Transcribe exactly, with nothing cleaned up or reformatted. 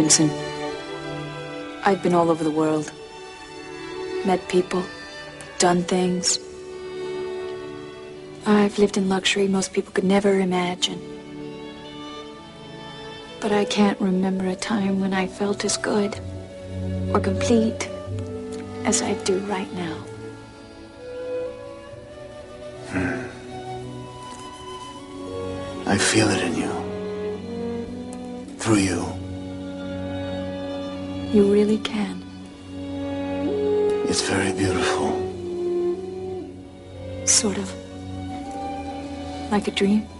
Vincent. I've been all over the world. Met people, done things. I've lived in luxury most people could never imagine. But I can't remember a time when I felt as good or complete as I do right now. Hmm. I feel it in you. Through you. You really can. It's very beautiful. Sort of. Like a dream.